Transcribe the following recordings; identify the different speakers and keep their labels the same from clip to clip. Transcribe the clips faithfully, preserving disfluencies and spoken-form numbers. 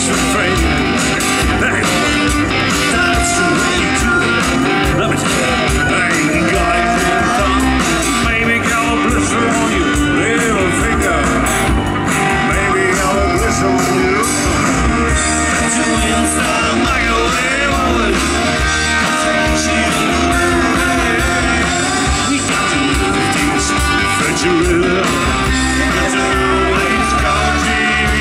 Speaker 1: for free. Hey, that's the way you do it. Let me tell you, hey, guys in town, maybe I'll blister on you, little finger. Maybe I'll blister on you. That's the way inside of my microwave oven. We got to move these refrigerator. That's the way it's called T V.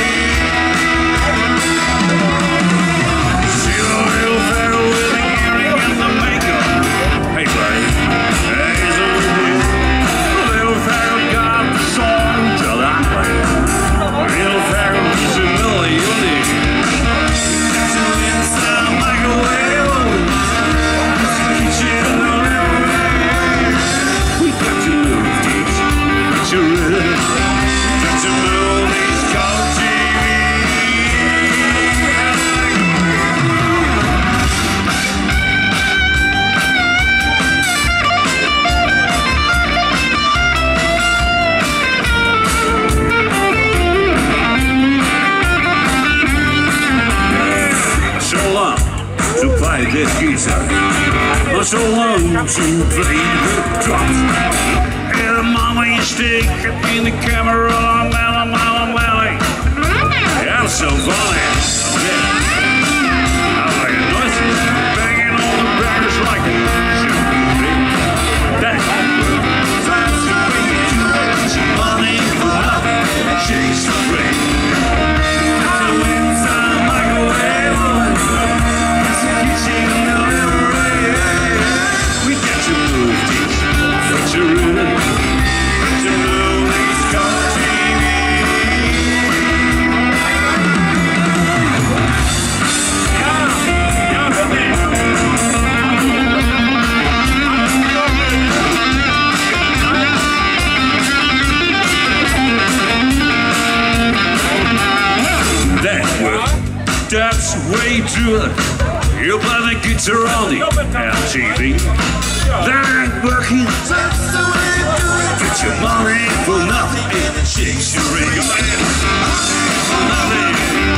Speaker 1: See the little fellow with the earring and the makeup. Hey, buddy, hey, so the little fellow got the song to that way. Little fellow is a millionaire. That's the inside of microwave oven. Kitchen in the living room. We got to move these refrigerators. Got to move these cold T V. So long to play this guitar, not so long to play the drums. And the mama you stick in the camera on Malum Malum Valley. Yeah, so funny. Yeah. I like it nice, banging on the brackets like a that. That's the way you do it. Money for nothing, shakes the ring. That's the inside of microwave oven. That's the kitchen in the living room. We got to move these refrigerators. Got to move these color T V. That way, that's the way you do it. You play the guitar on the M T V. That ain't working. That's the way you do it. Get your money for nothing. It shakes your ring. For nothing.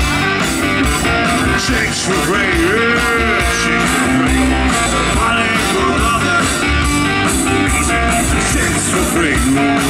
Speaker 1: Shakes your ring. Shakes your ring. Money for nothing. Easy. Shakes your ring.